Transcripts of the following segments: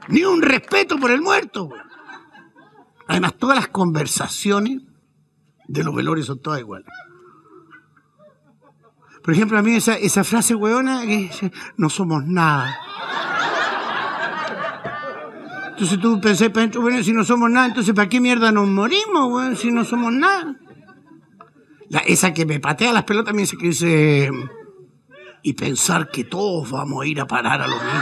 Ni un respeto por el muerto, weón. Además, todas las conversaciones de los velorios son todas iguales. Por ejemplo, a mí esa frase weona que dice, no somos nada. Entonces tú pensás para dentro, bueno, si no somos nada, entonces ¿para qué mierda nos morimos, weón, si no somos nada? Esa que me patea las pelotas me dice que dice, y pensar que todos vamos a ir a parar a lo mismo.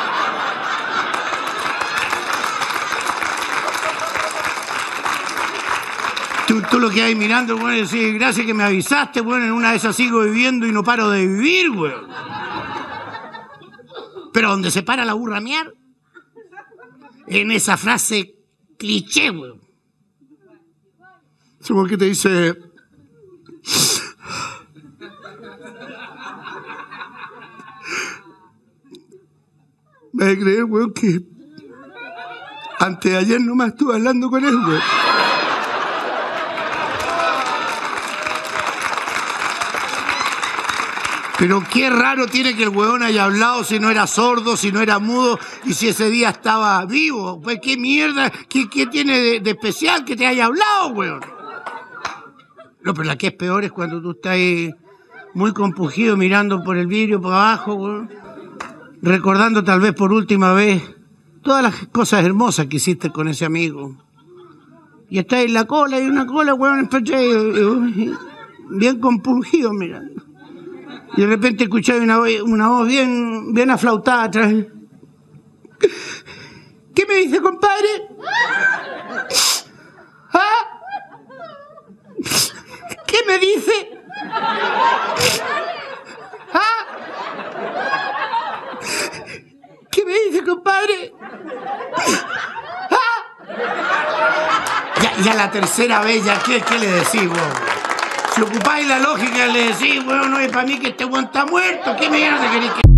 Tú lo que hay mirando, weón, y decís, gracias que me avisaste, weón, en una de esas sigo viviendo y no paro de vivir, weón. Pero donde se para la burra a mear, en esa frase cliché, weón. Es como que te dice, me vas a creer, weón, que antes de ayer nomás estuve hablando con él, weón. Pero qué raro tiene que el huevón haya hablado si no era sordo, si no era mudo y si ese día estaba vivo. Pues qué mierda, qué tiene de especial que te haya hablado, huevón. No, pero la que es peor es cuando tú estás ahí muy compungido mirando por el vidrio para abajo, huevón, recordando tal vez por última vez todas las cosas hermosas que hiciste con ese amigo. Y estás en la cola, y una cola, huevón, bien compungido mirando. Y de repente escuché una voz bien aflautada atrás. ¿Qué me dice, compadre? ¿Ah? ¿Qué me dice? ¿Ah? ¿Qué me dice, compadre? ¿Ah? Ya la tercera vez, ya ¿qué le decís vos? Si ocupáis la lógica, le decís, bueno, no es para mí que este weón está muerto. ¿Qué mierda querés que...?